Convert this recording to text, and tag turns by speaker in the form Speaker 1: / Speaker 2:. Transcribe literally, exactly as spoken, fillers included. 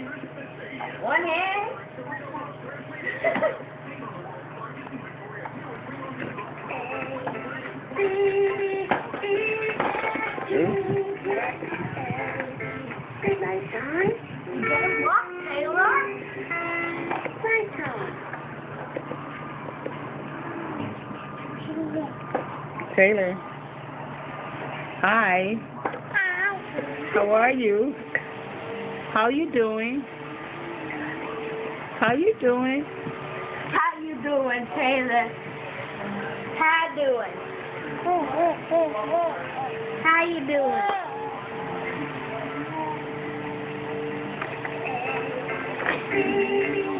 Speaker 1: One hand.
Speaker 2: Good night time.
Speaker 1: You better walk, Taylor.
Speaker 2: Night time.
Speaker 3: Taylor. Hi. How are you? How you doing? How you doing?
Speaker 1: How you doing, Taylor? How you doing? How you doing?